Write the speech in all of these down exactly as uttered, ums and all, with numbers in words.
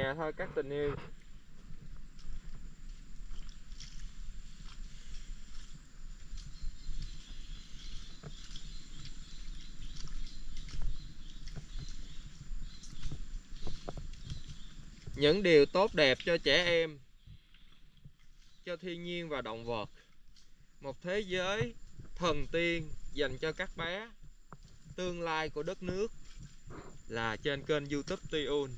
nhà thôi các tình yêu. Những điều tốt đẹp cho trẻ em, cho thiên nhiên và động vật. Một thế giới thần tiên dành cho các bé. Tương lai của đất nước là trên kênh YouTube Tiun.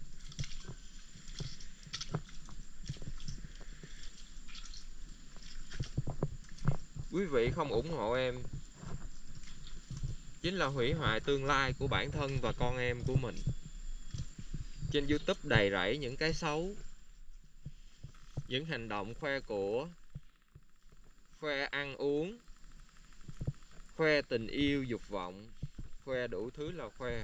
Quý vị không ủng hộ em chính là hủy hoại tương lai của bản thân và con em của mình. Trên YouTube đầy rẫy những cái xấu, những hành động khoe của, khoe ăn uống, khoe tình yêu dục vọng, khoe đủ thứ là khoe.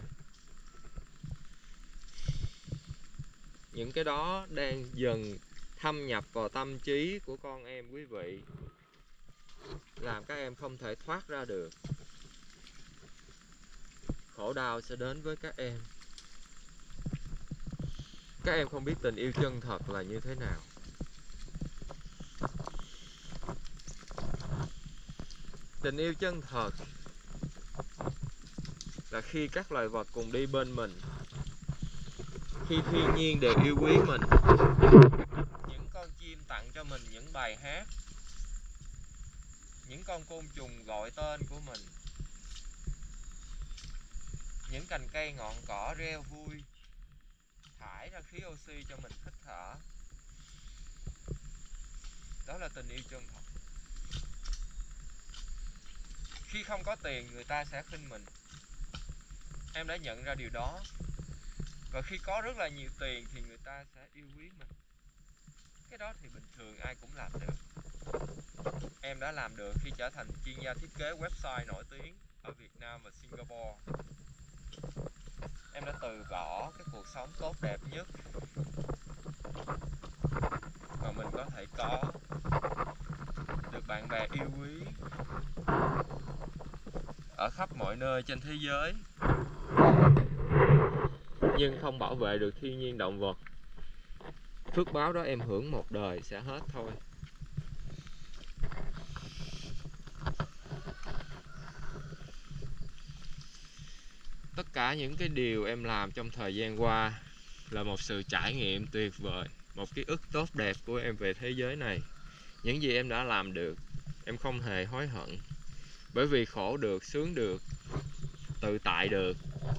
Những cái đó đang dần thâm nhập vào tâm trí của con em quý vị, làm các em không thể thoát ra được. Khổ đau sẽ đến với các em. Các em không biết tình yêu chân thật là như thế nào. Tình yêu chân thật là khi các loài vật cùng đi bên mình, khi thiên nhiên đều yêu quý mình, những con chim tặng cho mình những bài hát, những con côn trùng gọi tên của mình, những cành cây ngọn cỏ reo vui, thải ra khí oxy cho mình hít thở. Đó là tình yêu chân thật. Khi không có tiền, người ta sẽ khinh mình. Em đã nhận ra điều đó. Và khi có rất là nhiều tiền thì người ta sẽ yêu quý mình. Cái đó thì bình thường ai cũng làm được. Em đã làm được khi trở thành chuyên gia thiết kế website nổi tiếng ở Việt Nam và Singapore. Em đã từ bỏ cái cuộc sống tốt đẹp nhất mà mình có thể có, được bạn bè yêu quý ở khắp mọi nơi trên thế giới, nhưng không bảo vệ được thiên nhiên động vật. Phước báo đó em hưởng một đời sẽ hết thôi. Tất cả những cái điều em làm trong thời gian qua là một sự trải nghiệm tuyệt vời, một ký ức tốt đẹp của em về thế giới này. Những gì em đã làm được, em không hề hối hận. Bởi vì khổ được, sướng được, tự tại được.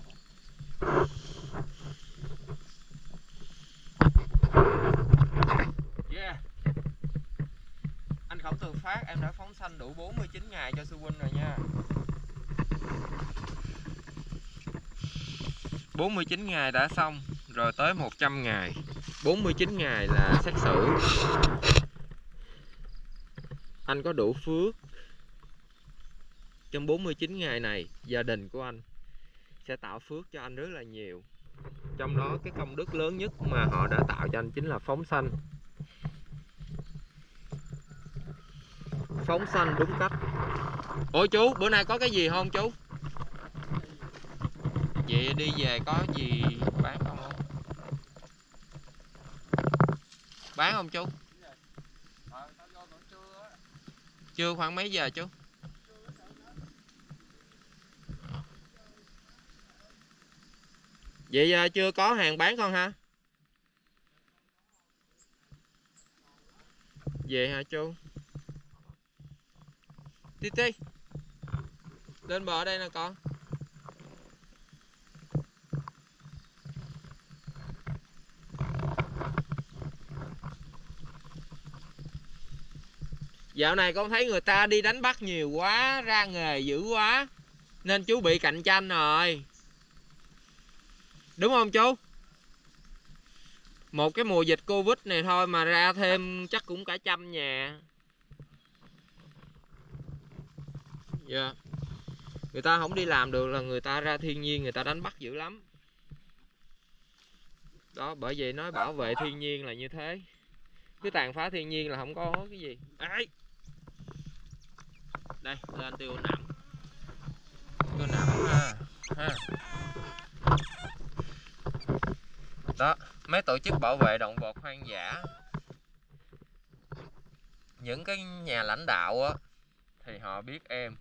Yeah. Anh Khổng Tường Phát, em đã phóng sanh đủ bốn mươi chín ngày cho sư huynh rồi nha. bốn mươi chín ngày đã xong, rồi tới một trăm ngày. bốn mươi chín ngày là xét xử. Anh có đủ phước. Trong bốn mươi chín ngày này, gia đình của anh sẽ tạo phước cho anh rất là nhiều. Trong đó cái công đức lớn nhất mà họ đã tạo cho anh chính là phóng sanh. Phóng sanh đúng cách. Ôi chú, bữa nay có cái gì không chú? Vậy đi về có gì bán không không? Bán không chú? Chưa, khoảng mấy giờ chú? Vậy giờ chưa có hàng bán không ha? Vậy hả chú? Tí tí, lên bờ đây nè con. Dạo này con thấy người ta đi đánh bắt nhiều quá, ra nghề dữ quá, nên chú bị cạnh tranh rồi. Đúng không chú? Một cái mùa dịch Covid này thôi mà ra thêm chắc cũng cả trăm nhà. Dạ. Yeah. Người ta không đi làm được là người ta ra thiên nhiên người ta đánh bắt dữ lắm. Đó, bởi vậy nói bảo vệ thiên nhiên là như thế. Cứ tàn phá thiên nhiên là không có cái gì. Đấy. Đây, lên tiêu nằm. Tiêu nằm ha. Ha. Đó. mấy tổ chức bảo vệ động vật hoang dã, những cái nhà lãnh đạo á, thì họ biết em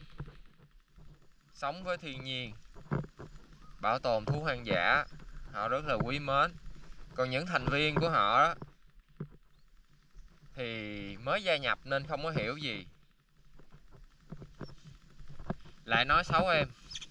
sống với thiên nhiên, bảo tồn thú hoang dã, họ rất là quý mến. Còn những thành viên của họ đó thì mới gia nhập nên không có hiểu gì, lại nói xấu em.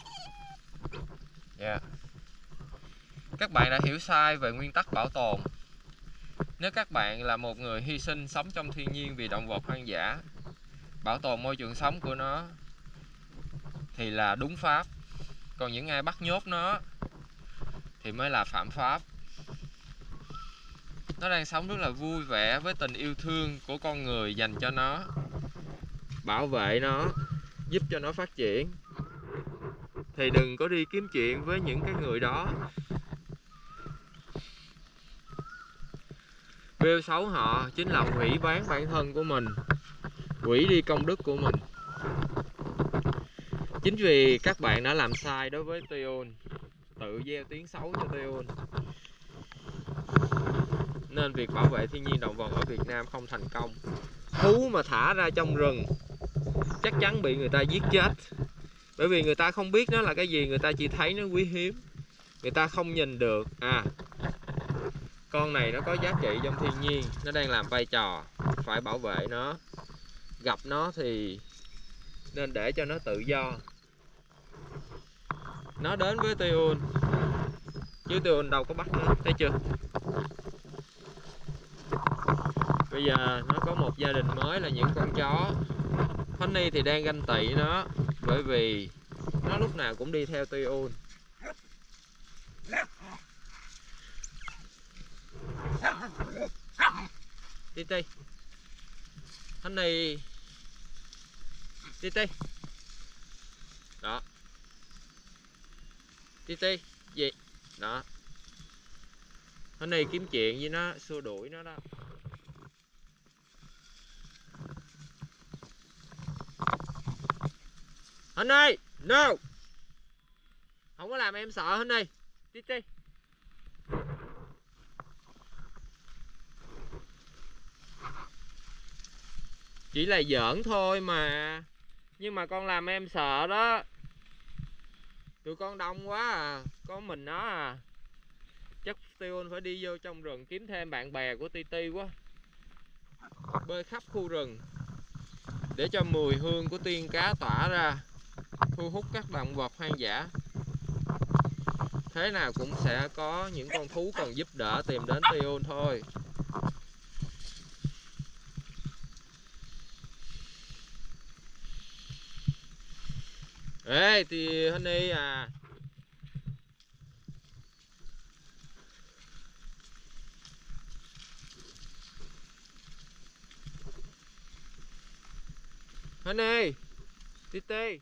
Yeah. Các bạn đã hiểu sai về nguyên tắc bảo tồn. Nếu các bạn là một người hy sinh sống trong thiên nhiên vì động vật hoang dã, bảo tồn môi trường sống của nó thì là đúng pháp. Còn những ai bắt nhốt nó thì mới là phạm pháp. Nó đang sống rất là vui vẻ với tình yêu thương của con người dành cho nó. Bảo vệ nó, giúp cho nó phát triển. Thì đừng có đi kiếm chuyện với những cái người đó. Bêu xấu họ chính là hủy bán bản thân của mình, hủy đi công đức của mình. Chính vì các bạn đã làm sai đối với Tiôn, tự gieo tiếng xấu cho Tiôn, nên việc bảo vệ thiên nhiên động vật ở Việt Nam không thành công. Thú mà thả ra trong rừng chắc chắn bị người ta giết chết. Bởi vì người ta không biết nó là cái gì, người ta chỉ thấy nó quý hiếm. Người ta không nhìn được, à, con này nó có giá trị trong thiên nhiên, nó đang làm vai trò, phải bảo vệ nó. Gặp nó thì nên để cho nó tự do. Nó đến với Tiôn, chứ Tiôn đâu có bắt nó, thấy chưa? Bây giờ nó có một gia đình mới là những con chó. Honey thì đang ganh tị nó, bởi vì nó lúc nào cũng đi theo Tiôn. Titi, Honey, Titi, đó, Titi, gì, đó, Honey kiếm chuyện với nó, xua đuổi nó đó. Honey, no, không có làm em sợ Honey. Titi, chỉ là giỡn thôi mà, nhưng mà con làm em sợ đó. Tụi con đông quá à, có mình nó à. Chắc Tiôn phải đi vô trong rừng kiếm thêm bạn bè của Titi quá, bơi khắp khu rừng để cho mùi hương của tiên cá tỏa ra, thu hút các động vật hoang dã. Thế nào cũng sẽ có những con thú cần giúp đỡ tìm đến Tiôn thôi. Ê, thì Honey à, Honey, Titi,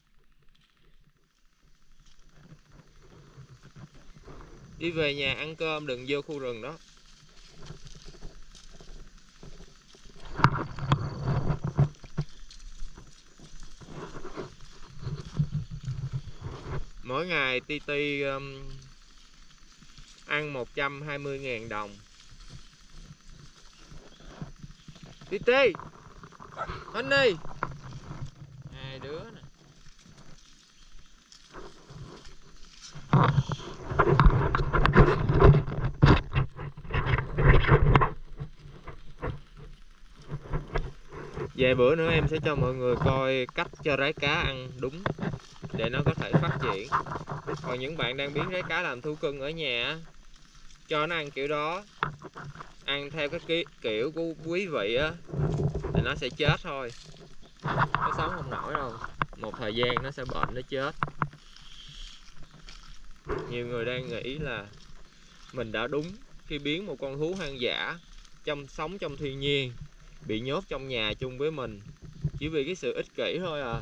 đi về nhà ăn cơm, đừng vô khu rừng đó. Mỗi ngày Titi um, ăn một trăm hai mươi ngàn đồng. Titi, Honey, hai đứa nè. Vài bữa nữa em sẽ cho mọi người coi cách cho rái cá ăn đúng để nó có thể phát triển. Còn những bạn đang biến rái cá làm thú cưng ở nhà, cho nó ăn kiểu đó, ăn theo cái kiểu của quý vị á, thì nó sẽ chết thôi. Nó sống không nổi đâu, một thời gian nó sẽ bệnh, nó chết. Nhiều người đang nghĩ là mình đã đúng khi biến một con thú hoang dã trong sống trong thiên nhiên, bị nhốt trong nhà chung với mình, chỉ vì cái sự ích kỷ thôi à.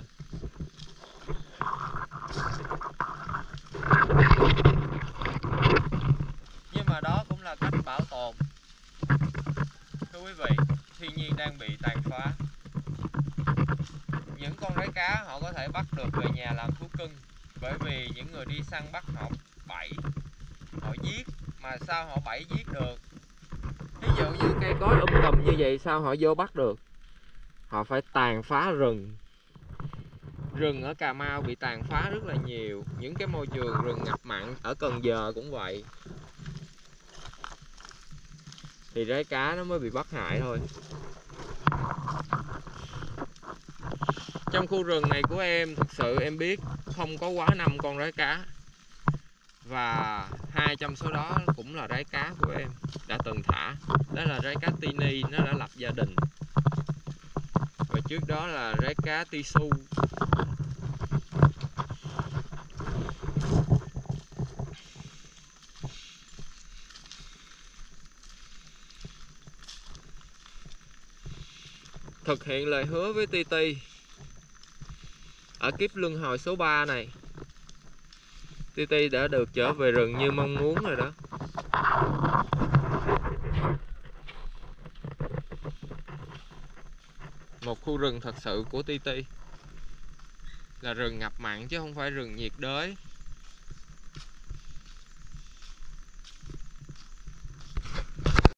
Nhưng mà đó cũng là cách bảo tồn. Thưa quý vị, thiên nhiên đang bị tàn phá. Những con rái cá họ có thể bắt được về nhà làm thú cưng, bởi vì những người đi săn bắt họ bẫy, họ giết mà sao họ bẫy giết được? Ví dụ như cây cối um tùm như vậy sao họ vô bắt được? Họ phải tàn phá rừng. Rừng ở Cà Mau bị tàn phá rất là nhiều. Những cái môi trường rừng ngập mặn ở Cần Giờ cũng vậy. Thì rái cá nó mới bị bắt hại thôi. Trong khu rừng này của em, thực sự em biết không có quá năm con rái cá. Và hai trong số đó cũng là rái cá của em đã từng thả. Đó là rái cá Tini, nó đã lập gia đình. Và trước đó là rái cá Tisu. Thực hiện lời hứa với Titi ở kiếp luân hồi số ba này, Titi đã được trở về rừng như mong muốn rồi đó. Một khu rừng thật sự của Titi là rừng ngập mặn chứ không phải rừng nhiệt đới.